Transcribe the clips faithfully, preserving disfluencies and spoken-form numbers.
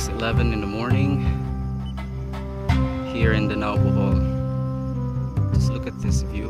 six eleven in the morning here in Danao, Bohol. Just look at this view.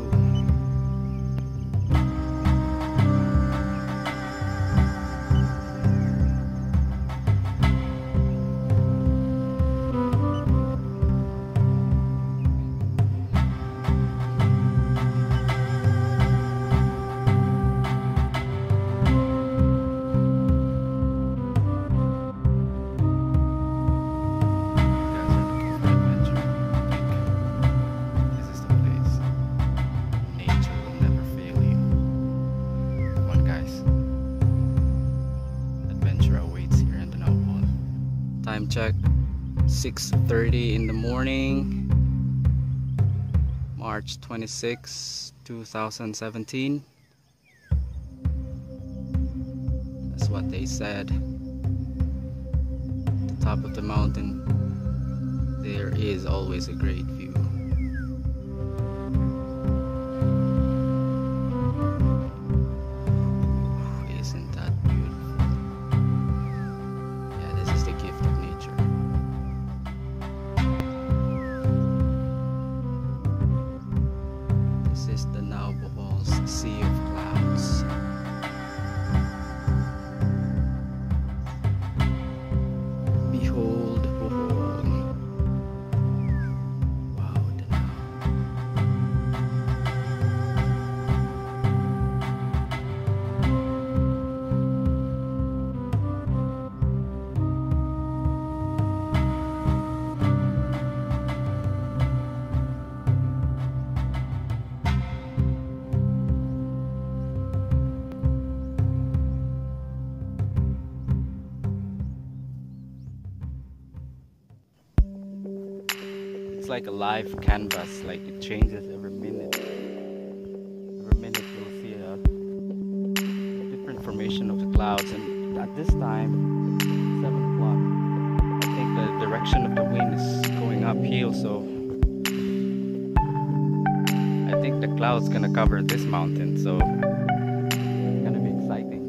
Time check, six thirty in the morning, March twenty-sixth, two thousand seventeen. That's what they said. At the top of the mountain, there is always a great view. Isn't that beautiful? Yeah, this is the gift of nature. This is Danao, Bohol's sea of clouds. Behold Bohol. Wow, Danao. It's like a live canvas, like it changes every minute. Every minute you'll see a different formation of the clouds, and at this time, seven o'clock, I think the direction of the wind is going uphill, so I think the cloud's gonna cover this mountain, so it's gonna be exciting.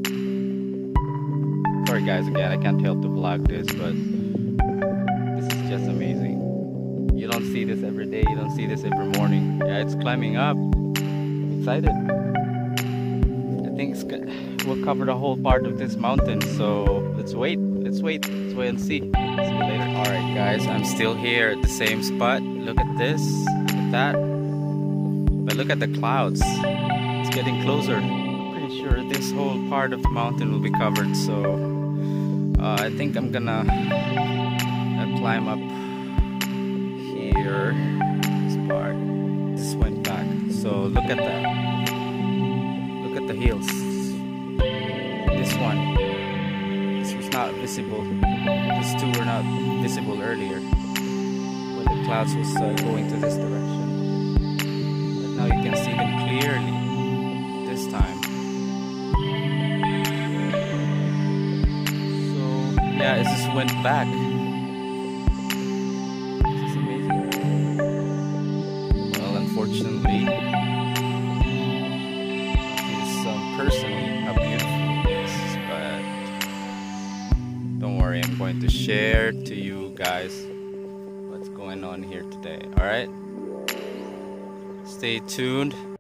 Sorry guys, again, I can't help to vlog this, but this is just amazing. You don't see this every day, you don't see this every morning. Yeah, it's climbing up. I'm excited. I think it's good. We'll cover the whole part of this mountain, so let's wait. Let's wait. Let's wait and see. See you later. Alright guys, I'm still here at the same spot. Look at this. Look at that. But look at the clouds. It's getting closer. I'm pretty sure this whole part of the mountain will be covered, so uh, I think I'm gonna uh, climb up here, this part. This went back, so look at that. Look at the hills. This one, this was not visible. These two were not visible earlier when the clouds was uh, going to this direction, but now you can see them clearly this time. So yeah, it just went back. Unfortunately, it's um, personally a beautiful place, but don't worry, I'm going to share to you guys what's going on here today. Alright, stay tuned.